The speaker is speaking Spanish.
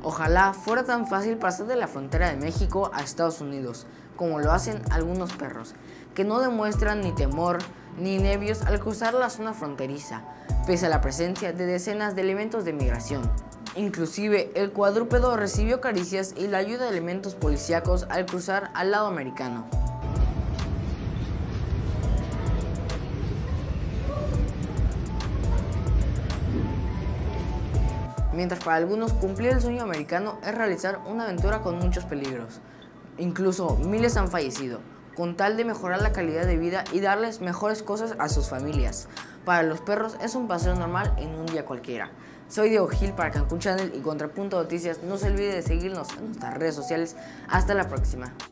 Ojalá fuera tan fácil pasar de la frontera de México a Estados Unidos, como lo hacen algunos perros, que no demuestran ni temor ni nervios al cruzar la zona fronteriza, pese a la presencia de decenas de elementos de migración. Inclusive, el cuadrúpedo recibió caricias y la ayuda de elementos policíacos al cruzar al lado americano. Mientras para algunos cumplir el sueño americano es realizar una aventura con muchos peligros. Incluso miles han fallecido, con tal de mejorar la calidad de vida y darles mejores cosas a sus familias. Para los perros es un paseo normal en un día cualquiera. Soy Diego Gil para Cancún Channel y Contrapunto Noticias. No se olvide de seguirnos en nuestras redes sociales. Hasta la próxima.